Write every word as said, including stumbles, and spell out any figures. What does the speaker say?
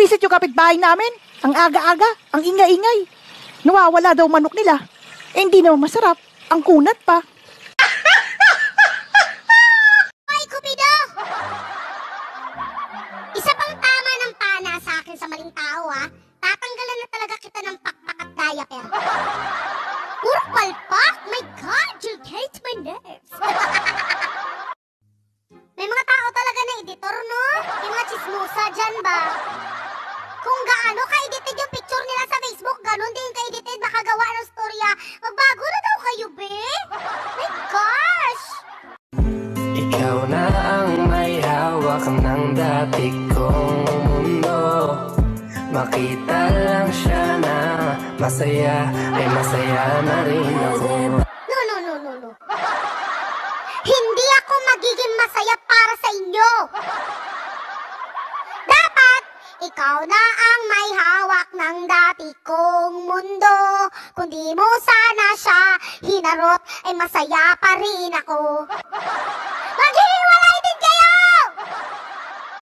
Bumibisit yung kapitbahay namin. Ang aga-aga, ang ingay-ingay. Nawawala daw manok nila. Eh, hindi naman masarap. Ang kunat pa. Ay, Cupido! Isa pang tama ng pana sa akin sa maling tao, ha? Tatanggalan na talaga kita ng pakpak at diaper. Puro palpak! My God, you hate my nerves! May mga tao talaga na editor, no? Yung mga chismosa dyan ba? Kung gaano ka-edited yung picture nila sa Facebook, ganun din ka-edited, baka gawa ng storya. Magbago na daw kayo, be? My gosh! Ikaw na ang may hawak ng dati kong mundo. Makita lang siya na masaya, ay masaya na rin ako. No, no, no, no, no. Hindi ako magiging masaya para sa inyo. Dapat, ikaw na ang may hawak ng dati kong mundo. Kung di mo sana siya hinarot, ay masaya pa rin ako.